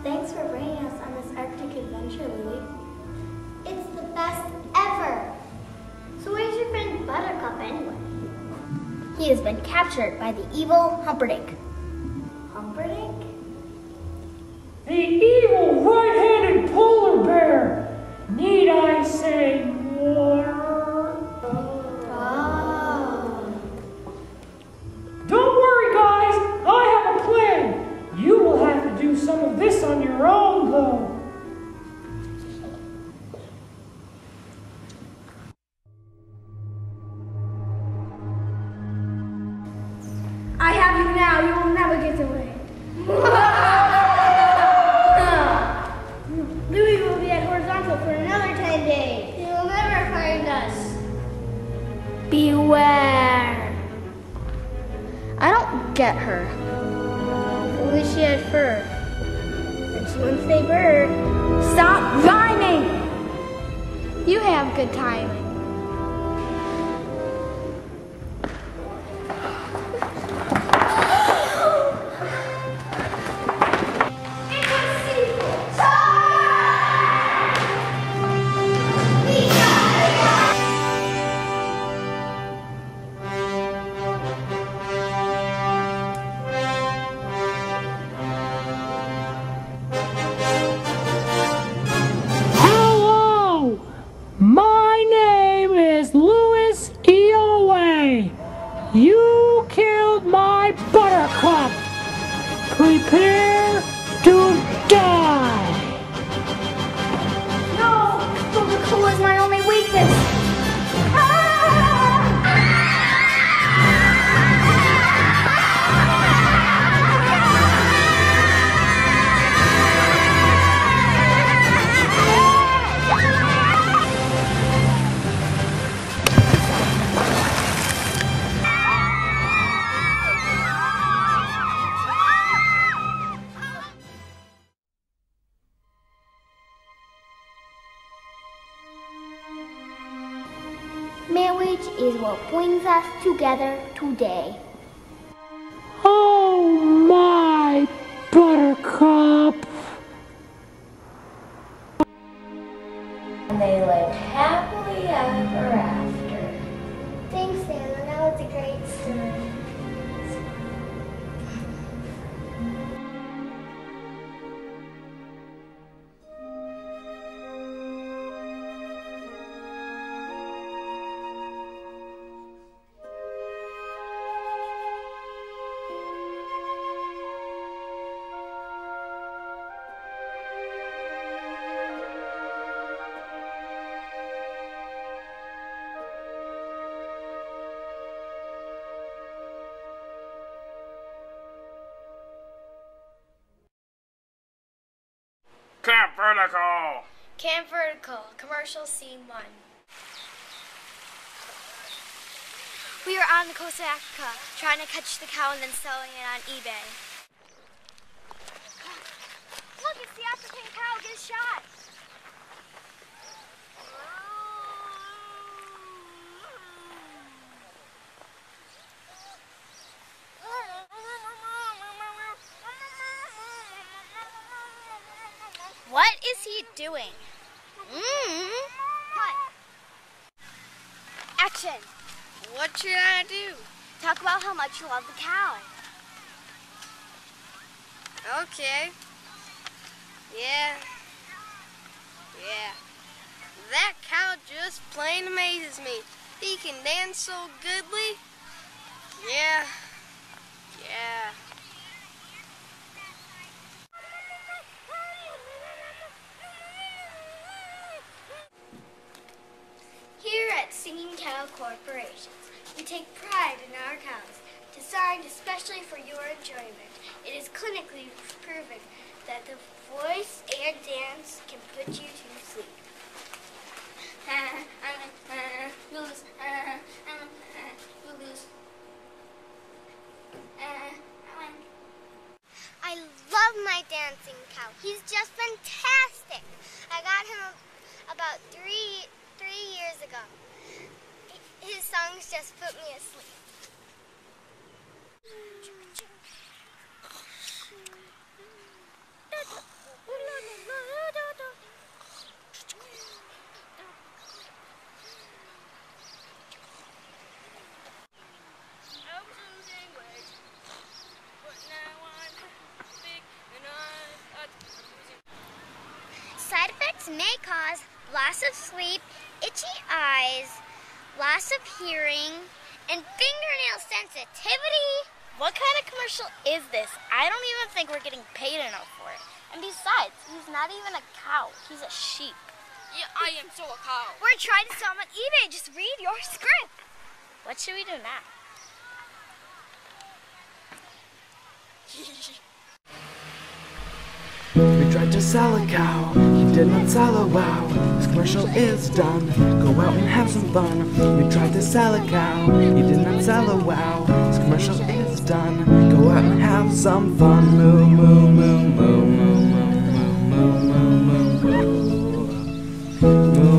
Thanks for bringing us on this Arctic adventure, Louie. It's the best ever. So where's your friend Buttercup anyway? He has been captured by the evil Humperdinck. Humperdinck? The evil right-handed polar bear. Need I say more? Don't worry, guys. I have a plan. You will have to do some of this on your own, though. I have you now. You will never get away. Louis will be at horizontal for another 10 days. He will never find us. Beware. I don't get her. Only she had fur. And she wouldn't say bird. Stop rhyming! You have good timing. You killed my buttercup. Prepare to die. No, Coca-Cola was my only weakness. Marriage is what brings us together today. Oh, my buttercup. And they lived happily ever after. Thanks, Santa. That was a great story. Camp Vertical! Camp Vertical, commercial scene 1. We were on the coast of Africa, trying to catch the cow and then selling it on eBay. Look, it's the African cow, get shot! What is he doing? Cut. Action. What should I do? Talk about how much you love the cow. Okay. Yeah. That cow just plain amazes me. He can dance so goodly. Yeah. Here at Singing Cow Corporation, we take pride in our cows, designed especially for your enjoyment. It is clinically proven that the voice and dance can put you to sleep. Lose. I love my dancing cow. He's just fantastic. I got him about three years ago. His songs just put me asleep. may cause loss of sleep, itchy eyes, loss of hearing, and fingernail sensitivity. What kind of commercial is this? I don't even think we're getting paid enough for it. And besides, he's not even a cow. He's a sheep. Yeah, I am so a cow. We're trying to sell them on eBay. Just read your script. What should we do now? We tried to sell a cow, he did not sell a wow. This commercial is done, go out and have some fun. We tried to sell a cow, he did not sell a wow. This commercial is done, go out and have some fun. Moo, moo, moo, moo, moo, moo, moo, moo, moo, moo, moo.